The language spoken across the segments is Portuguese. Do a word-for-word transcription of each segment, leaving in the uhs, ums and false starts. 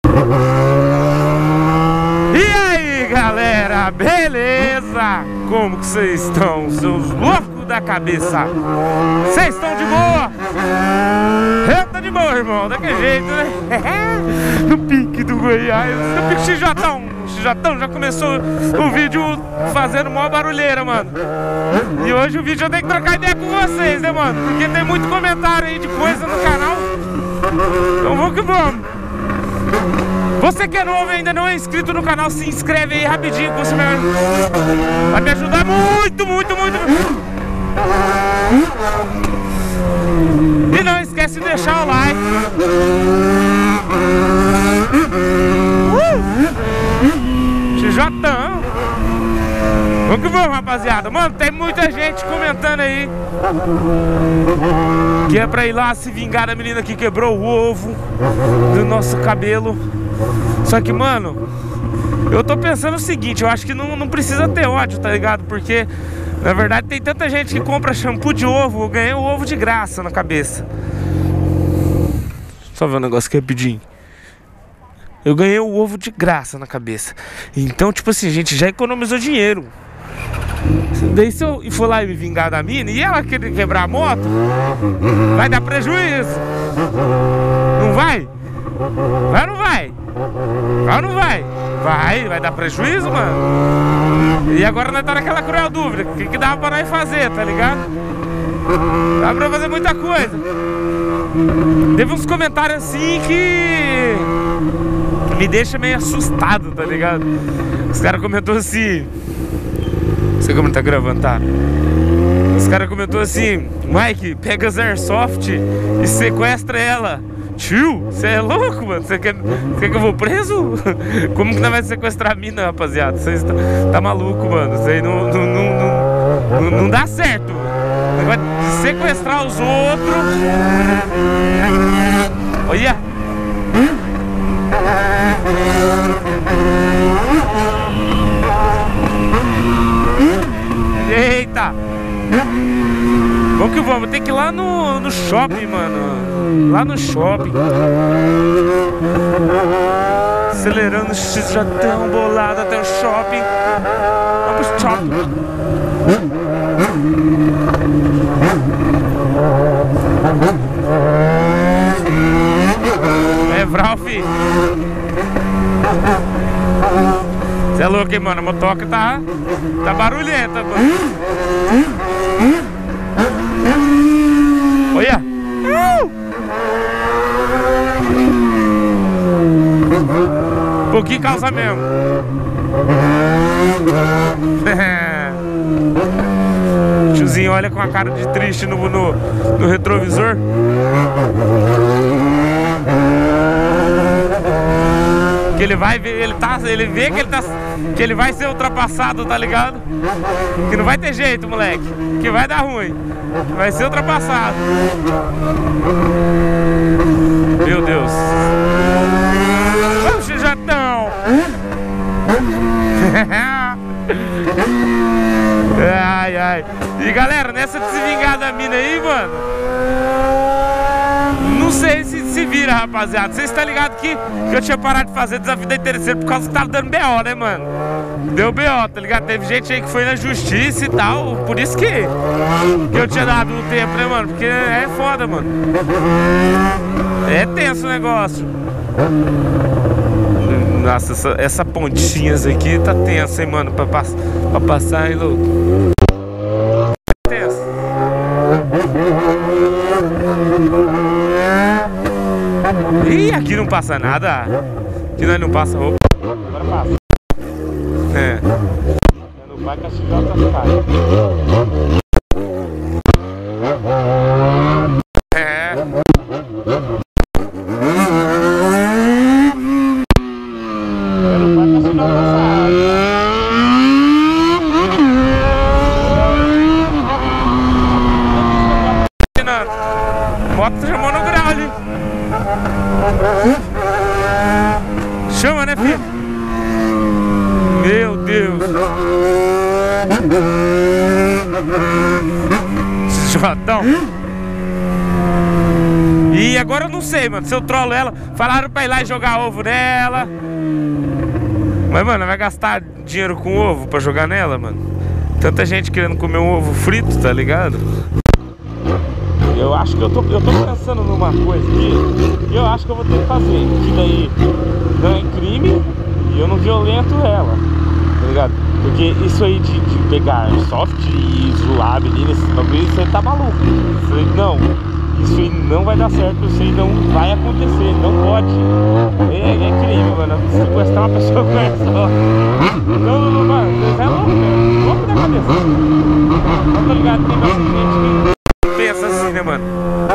E aí, galera, beleza? Como que vocês estão, seus loucos da cabeça? Vocês estão de boa? Eu tô de boa, irmão, daquele jeito, né? No pique do Goiás, no pique X J um. X J um já começou o vídeo fazendo mó barulheira, mano. E hoje o vídeo eu tenho que trocar ideia com vocês, né, mano? Porque tem muito comentário aí de coisa no canal. Então vamos que vamos. Você que é novo e ainda não é inscrito no canal, se inscreve aí rapidinho que você vai, vai me ajudar muito, muito, muito. E não esquece de deixar o like. uh! X J. Vamos que vamos, rapaziada. Mano, tem muita gente comentando aí que é pra ir lá se vingar da menina que quebrou o ovo do nosso cabelo. Só que, mano, eu tô pensando o seguinte, eu acho que não, não precisa ter ódio, tá ligado? Porque, na verdade, tem tanta gente que compra shampoo de ovo. Eu ganhei o ovo de graça na cabeça. Só ver um negócio aqui rapidinho. Eu ganhei o ovo de graça na cabeça. Então, tipo assim, a gente já economizou dinheiro. Daí se eu for lá e me vingar da mina e ela querer quebrar a moto, vai dar prejuízo. Não vai? Vai ou não vai? Vai ou não vai? Vai, vai dar prejuízo, mano. E agora nós tá naquela cruel dúvida. O que que dava pra nós fazer, tá ligado? Dá pra fazer muita coisa. Teve uns comentários assim que me deixa meio assustado, tá ligado? Os caras comentou assim. Você como tá gravando, tá? Os caras comentou assim: Mike, pega as airsoft e sequestra ela. Tio, você é louco, mano? Você quer, quer que eu vou preso? Como que nós vamos sequestrar a mina, rapaziada? Você tá, tá maluco, mano? Isso aí não, não, não, não, não dá certo. O negócio de sequestrar os outros. Olha. Eita! Vamos que vamos, tem que ir lá no, no shopping, mano. Lá no shopping. Acelerando o X J tão bolado até o shopping. Vamos pro shopping. É, Vralf. Você é louco, hein, mano? A motoca tá, tá barulhenta, mano. Olha! Um pouquinho calça mesmo. Tiozinho olha com a cara de triste no, no, no retrovisor. Que ele vai ver, ele tá, ele vê que ele tá, que ele vai ser ultrapassado, tá ligado? Que não vai ter jeito, moleque. Que vai dar ruim. Vai ser ultrapassado. Meu Deus. Vamos, X J. Ai, ai. E galera, nessa de se vingar da mina aí, mano, não sei se se vira, rapaziada. Vocês estão ligados que, que eu tinha parado de fazer desafio da interesseira por causa que tava dando B O, né, mano? Deu B O, tá ligado? Teve gente aí que foi na justiça e tal. Por isso que, que eu tinha dado um tempo, né, mano? Porque é foda, mano. É tenso o negócio. Nossa, essa, essa pontinhas aqui tá tensa, hein, mano? Pra, pass pra passar, hein, louco? É tenso. Ih, aqui não passa nada. Aqui nós não passa roupa. Agora passa. É. Não vai castigar outras caras. É. Não vai castigar outras caras. Moto chamou no grau ali. Chama, né, filho? Meu Deus. Jotão. E agora agora eu não sei, mano, se eu trolo ela. Falaram pra ir lá e jogar ovo nela. Mas, mano, vai gastar dinheiro com ovo pra jogar nela, mano? Tanta gente querendo comer um ovo frito, tá ligado? Eu acho que eu tô, eu tô pensando numa coisa aqui que eu acho que eu vou ter que fazer. Que daí não é crime e eu não violento ela, tá ligado? Porque isso aí de, de pegar soft e zoar a menina, esse bagulho, isso aí tá maluco. Isso aí, não, isso aí não vai dar certo, isso aí não vai acontecer, não pode. É, é crime, mano, sequestrar uma pessoa com essa. Não, não, não, mano, você é louco, né? Louco da cabeça. Não tô ligado, tem bastante gente que pensa assim, né, mano?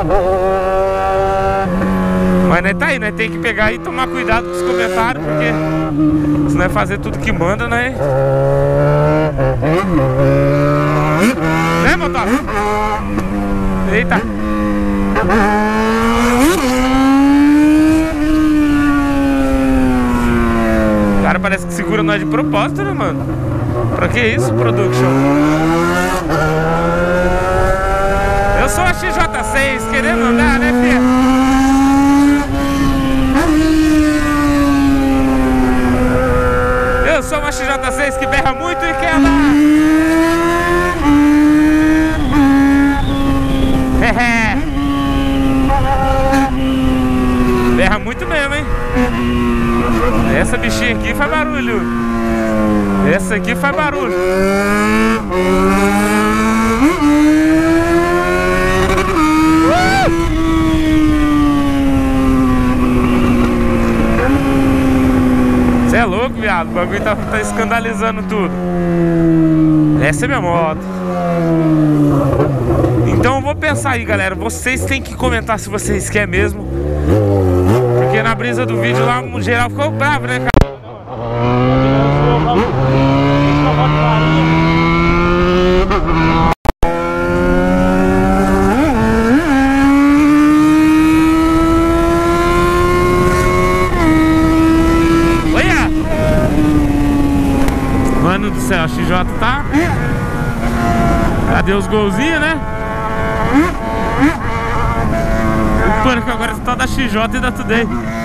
Mas né, tá aí, né? Tem que pegar e tomar cuidado com os comentários, porque se não é fazer tudo que manda, né? Né, motor? Eita! O cara parece que segura nós de propósito, né, mano? Pra que isso, production? Eu sou a X J seis, querendo andar, né, filho? Eu sou uma X J seis que berra muito e quer andar. Berra muito mesmo, hein? Essa bichinha aqui faz barulho. Essa aqui faz barulho. Você é louco, viado. O bagulho tá, tá escandalizando tudo. Essa é minha moto. Então eu vou pensar aí, galera. Vocês têm que comentar se vocês querem mesmo. Porque na brisa do vídeo lá, no geral ficou bravo, né, cara? Mano do céu, a X J tá... Cadê os golzinhos, né? O pânico agora está da X J e da Today.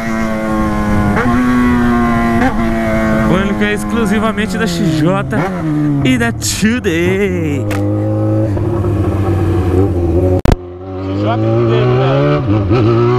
O pânico é exclusivamente da X J e da Today. X J e Today, velho.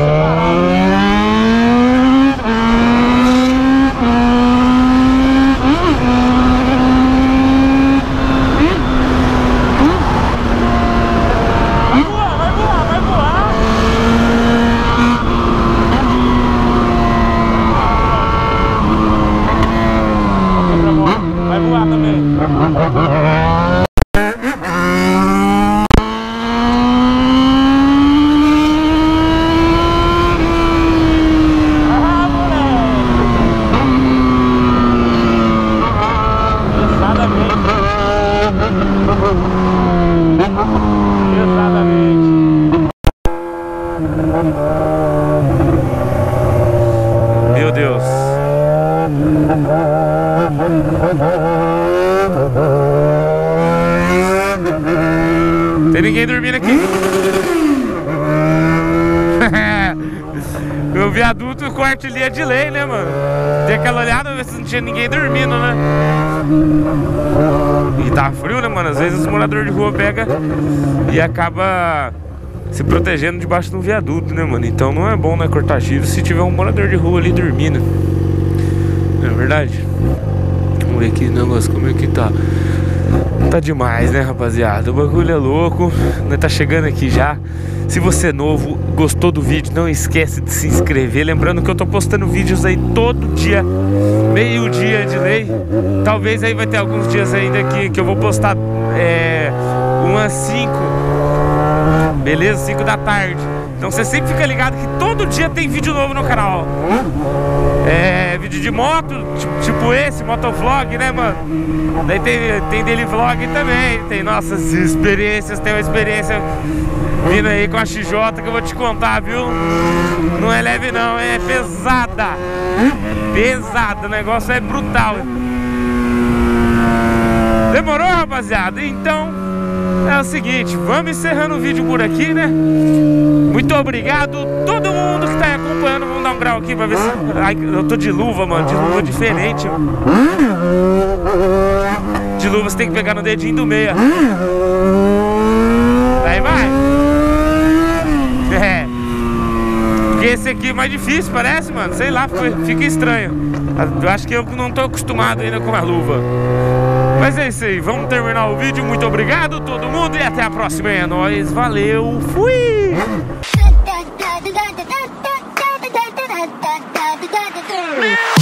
Meu Deus. Tem ninguém dormindo aqui. O viaduto corte ali é de lei, né, mano? Tem aquela olhada pra ver se não tinha ninguém dormindo, né? E tá frio, né, mano? Às vezes os moradores de rua pegam e acaba se protegendo debaixo de um viaduto, né, mano? Então não é bom, né, cortar tiro se tiver um morador de rua ali dormindo. Não é verdade? Vamos ver aqui o negócio, como é que tá. Tá demais, né, rapaziada? O bagulho é louco. Nós tá chegando aqui já. Se você é novo, gostou do vídeo, não esquece de se inscrever. Lembrando que eu tô postando vídeos aí todo dia, meio dia de lei. Talvez aí vai ter alguns dias ainda que, que eu vou postar é, umas cinco. Beleza? cinco da tarde. Então você sempre fica ligado que todo dia tem vídeo novo no canal. É, vídeo de moto, tipo, tipo esse, motovlog, né, mano? Daí tem, tem daily vlog também. Tem nossas experiências, tem uma experiência vindo aí com a X J que eu vou te contar, viu? Não é leve não, é pesada. Pesada, o negócio é brutal. Demorou, rapaziada? Então, É o seguinte, vamos encerrando o vídeo por aqui, né? Muito obrigado todo mundo que tá aí acompanhando. Vamos dar um grau aqui pra ver se... Ai, eu tô de luva, mano, de luva diferente. De luva você tem que pegar no dedinho do meio. Aí vai. É. Porque esse aqui é mais difícil, parece, mano. Sei lá, fica estranho. Eu acho que eu não tô acostumado ainda com a luva. Mas é isso aí, vamos terminar o vídeo. Muito obrigado todo mundo e até a próxima. É nóis, valeu, fui! Meu